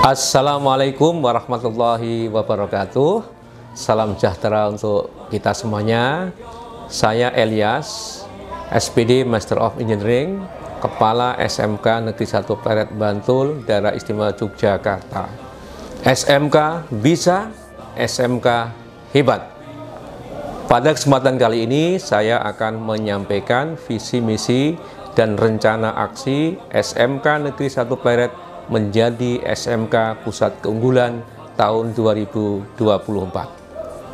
Assalamualaikum warahmatullahi wabarakatuh. Salam sejahtera untuk kita semuanya. Saya Elias, SPD Master of Engineering, Kepala SMK Negeri 1 Pleret Bantul, Daerah Istimewa Yogyakarta. SMK bisa, SMK hebat. Pada kesempatan kali ini saya akan menyampaikan visi misi dan rencana aksi SMK Negeri 1 Pleret menjadi SMK Pusat Keunggulan tahun 2024.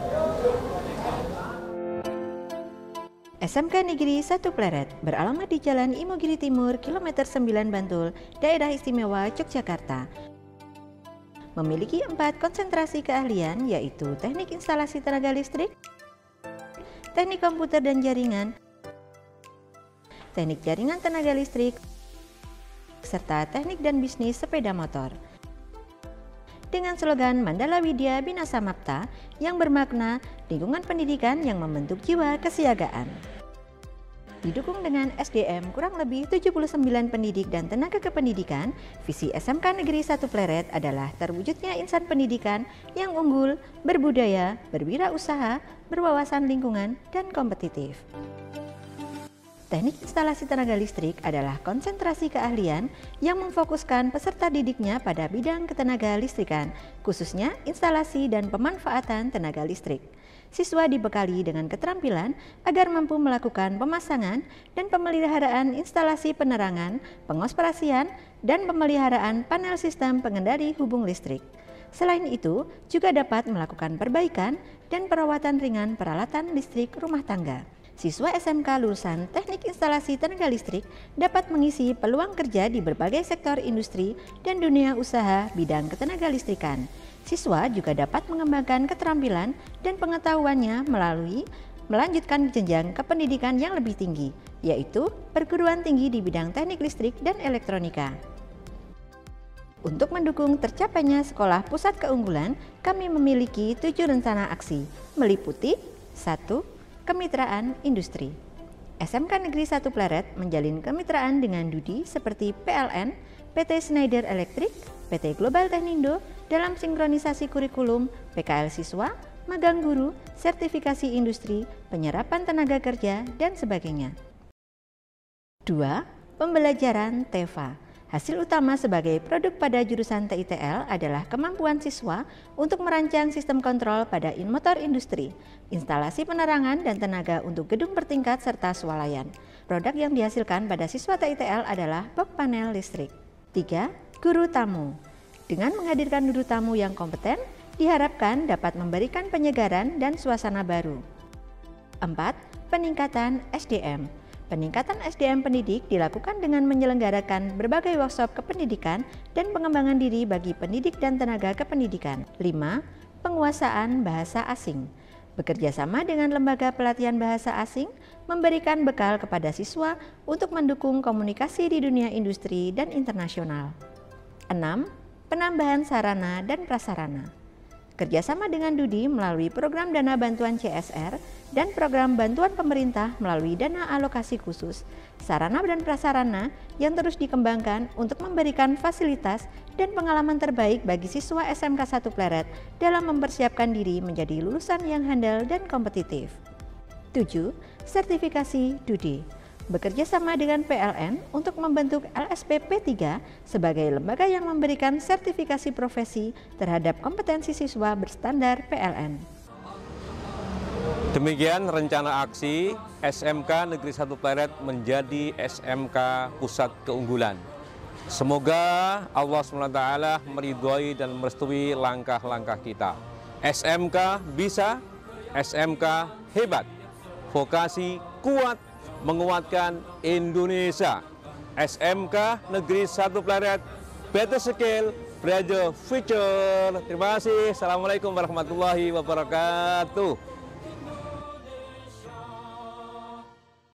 SMK Negeri 1 Pleret beralamat di Jalan Imogiri Timur, Kilometer 9 Bantul, Daerah Istimewa Yogyakarta. Memiliki 4 konsentrasi keahlian, yaitu Teknik Instalasi Tenaga Listrik, Teknik Komputer dan Jaringan, Teknik Jaringan Tenaga Listrik, serta Teknik dan Bisnis Sepeda Motor. Dengan slogan Mandala Widya Bina Samapta yang bermakna lingkungan pendidikan yang membentuk jiwa kesiagaan. Didukung dengan SDM kurang lebih 79 pendidik dan tenaga kependidikan, visi SMK Negeri 1 Pleret adalah terwujudnya insan pendidikan yang unggul, berbudaya, berwirausaha, berwawasan lingkungan, dan kompetitif. Teknik instalasi tenaga listrik adalah konsentrasi keahlian yang memfokuskan peserta didiknya pada bidang ketenaga listrikan, khususnya instalasi dan pemanfaatan tenaga listrik. Siswa dibekali dengan keterampilan agar mampu melakukan pemasangan dan pemeliharaan instalasi penerangan, pengoperasian, dan pemeliharaan panel sistem pengendali hubung listrik. Selain itu, juga dapat melakukan perbaikan dan perawatan ringan peralatan listrik rumah tangga. Siswa SMK lulusan Teknik Instalasi Tenaga Listrik dapat mengisi peluang kerja di berbagai sektor industri dan dunia usaha bidang ketenaga listrikan. Siswa juga dapat mengembangkan keterampilan dan pengetahuannya melalui melanjutkan jenjang kependidikan yang lebih tinggi, yaitu perguruan tinggi di bidang teknik listrik dan elektronika. Untuk mendukung tercapainya sekolah pusat keunggulan, kami memiliki 7 rencana aksi, meliputi 1. Kemitraan industri. SMK Negeri 1 Pleret menjalin kemitraan dengan DUDI seperti PLN, PT Schneider Electric, PT Global Technindo dalam sinkronisasi kurikulum, PKL siswa, magang guru, sertifikasi industri, penyerapan tenaga kerja, dan sebagainya. 2. Pembelajaran TEVA. Hasil utama sebagai produk pada jurusan TITL adalah kemampuan siswa untuk merancang sistem kontrol pada motor industri, instalasi penerangan dan tenaga untuk gedung bertingkat serta swalayan. Produk yang dihasilkan pada siswa TITL adalah box panel listrik. 3. Guru tamu. Dengan menghadirkan guru tamu yang kompeten, diharapkan dapat memberikan penyegaran dan suasana baru. 4. Peningkatan SDM. Peningkatan SDM pendidik dilakukan dengan menyelenggarakan berbagai workshop kependidikan dan pengembangan diri bagi pendidik dan tenaga kependidikan. 5. Penguasaan bahasa asing. Bekerja sama dengan lembaga pelatihan bahasa asing, memberikan bekal kepada siswa untuk mendukung komunikasi di dunia industri dan internasional. 6. Penambahan sarana dan prasarana. Kerjasama dengan DUDI melalui program dana bantuan CSR dan program bantuan pemerintah melalui dana alokasi khusus, sarana dan prasarana yang terus dikembangkan untuk memberikan fasilitas dan pengalaman terbaik bagi siswa SMK 1 Pleret dalam mempersiapkan diri menjadi lulusan yang handal dan kompetitif. 7. Sertifikasi DUDI. Bekerja sama dengan PLN untuk membentuk LSPP 3 sebagai lembaga yang memberikan sertifikasi profesi terhadap kompetensi siswa berstandar PLN. Demikian rencana aksi SMK Negeri 1 Pleret menjadi SMK Pusat Keunggulan. Semoga Allah SWT meridhoi dan merestui langkah-langkah kita. SMK bisa, SMK hebat, vokasi kuat, menguatkan Indonesia. SMK Negeri 1 Pleret, better skill, brighter future. Terima kasih. Assalamualaikum warahmatullahi wabarakatuh.